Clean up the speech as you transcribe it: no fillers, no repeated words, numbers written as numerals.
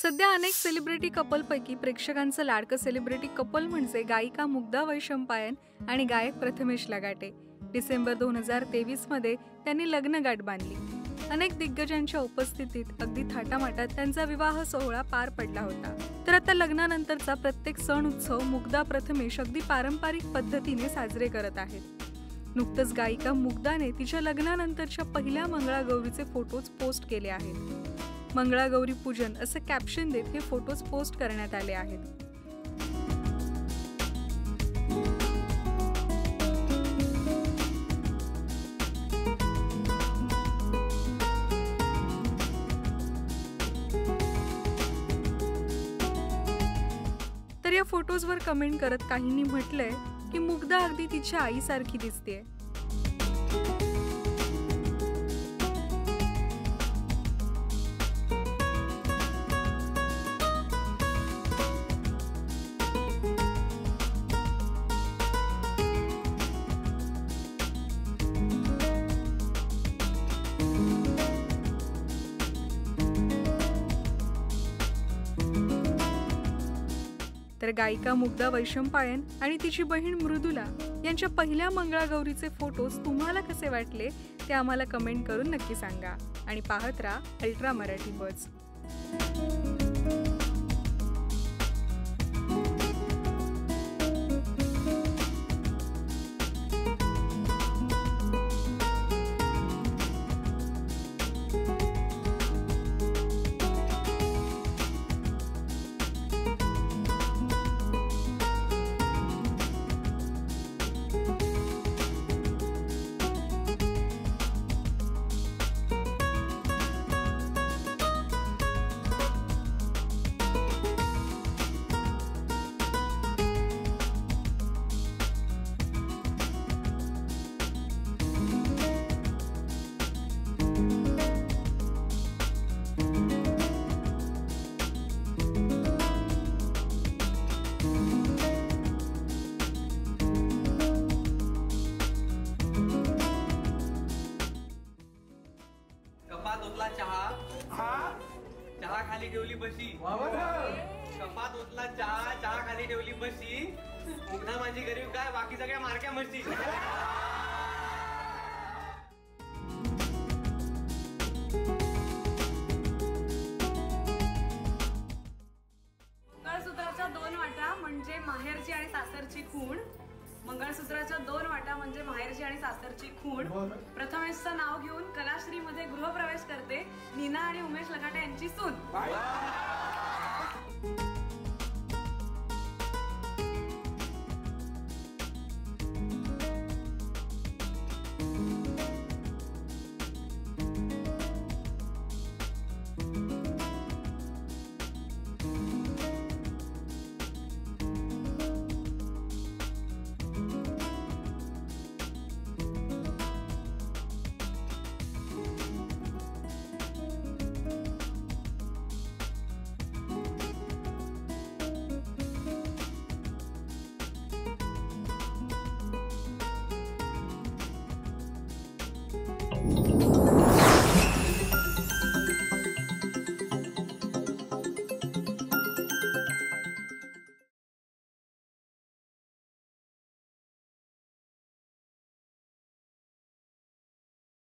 सध्या अनेक सेलिब्रिटी कपलपैकी प्रेक्षकांचं लाडकं सेलिब्रिटी कपल म्हणजे गायिका मुग्धा वैशंपायन आणि गायक प्रथमेश लगाटे। डिसेंबर 2023 मध्ये त्यांनी लग्नगाठ बांधली। अनेक दिग्गजांच्या उपस्थितीत अगदी थाटामाटात त्यांचा विवाह सोहळा पार पडला होता। तर आता लग्नानंतरचा प्रत्येक सण उत्सव मुग्धा प्रथमेश अगदी पारंपरिक पद्धतीने साजरे करत आहेत। नुकतंच गायिका मुग्धाने तिच्या लग्नानंतरच्या पहिल्या मंगळागौरीचे फोटोज पोस्ट केले आहेत। मंगळागौरी पूजन असे कॅप्शन देत हे फोटोज पोस्ट करण्यात आले आहेत। तर या फोटोजवर कमेंट करत काहींनी म्हटलंय की मुग्धा अगदी तिच्या आईसारखी दिसतेय। तर गायिका मुग्धा वैशंपायन आणि तिची बहीण मृदुला यांच्या पहिल्या मंगळागौरीचे फोटोज तुम्हाला कसे वाटले ते आम्हाला कमेंट करून नक्की सांगा आणि पाहत राहा अल्ट्रा मराठी बज। कपात ओतला चहा खाली ठेवली बशी। कपात ओतला चहा खाली ठेवली बशी। मुग्धा माझी गरीब काय बाकी सगळ्या मारक्या म्हशी। मंगळसूत्राच्या 2 वाटा म्हणजे माहेरची आणि सासरची खूण। मंगळसूत्राच्या 2 वाटा म्हणजे माहेरची आणि सासरची खूण। प्रथमेशचं नाव घेऊन कलाश्री मध्ये गृहप्रवेश करते नीना आणि उमेश लगाटे यांची सून।